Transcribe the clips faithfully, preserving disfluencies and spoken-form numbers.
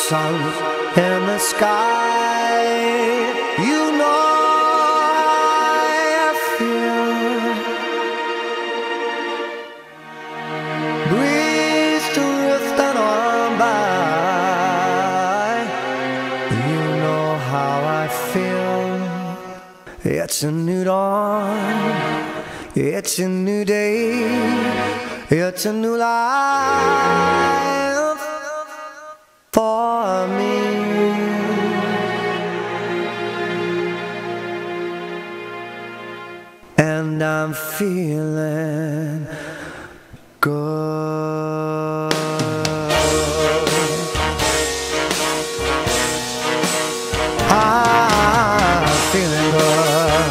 sun in the sky. You know how I feel. Breeze drifting on by. You know how I feel. It's a new dawn. It's a new day. It's a new life for me. And I'm feeling good. I'm feeling good.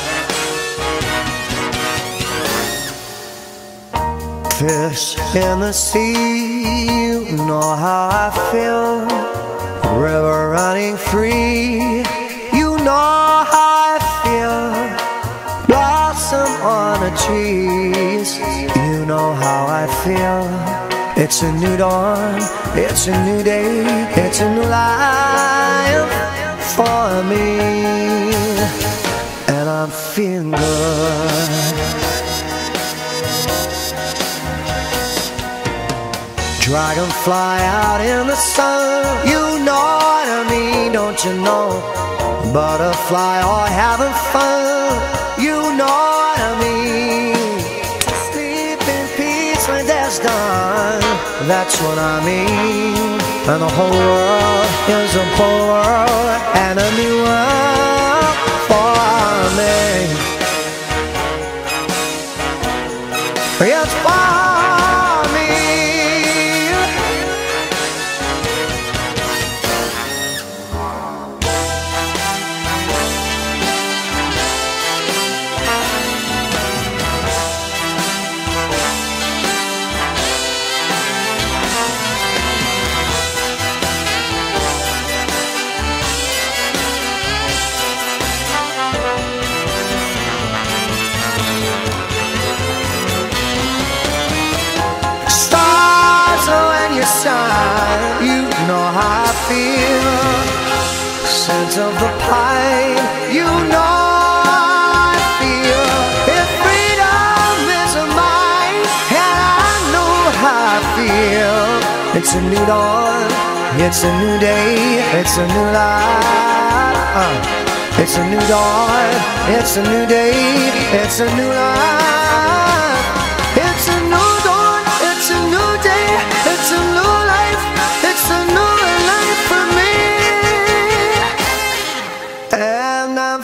Fish in the sea, you know how I feel. River running free, you know how I feel. Blossom on the trees, you know how I feel. It's a new dawn, it's a new day, it's a new life for me. And I'm feeling good. Dragonfly out in the sun, you know what I mean, don't you know? Butterfly all having fun, you know what I mean. Sleep in peace when that's done, that's what I mean. And the whole world is a whole world and a new world for me. Yes, for me. You know how I feel. Scent of the pine, you know how I feel. If freedom is mine, and I know how I feel. It's a new dawn, it's a new day, it's a new life. uh, It's a new dawn, it's a new day, it's a new life. It's a new dawn, it's a new day, it's a new life, it's a new life for me. And I'm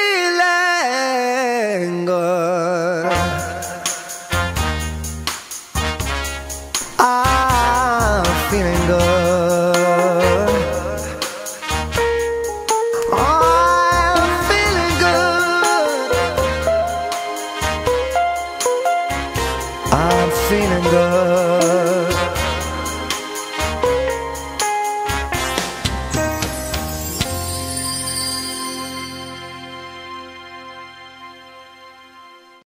feeling good. I'm feeling good. I'm feeling good. I'm feeling good.